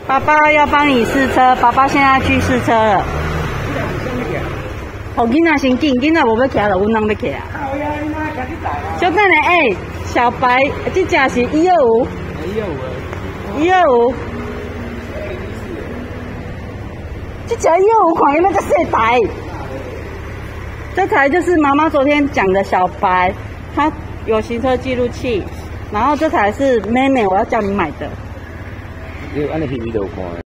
爸爸要帮你试车，爸爸现在去试车了。哦，囡仔先紧，囡仔无要骑就阮人要骑啊。小等下，小白，这只是125。125。这只125看起来这细台。这台就是妈妈昨天讲的小白，它有行车记录器。然后这台是妹妹，我要叫你买的。 你按那 TV 都有看。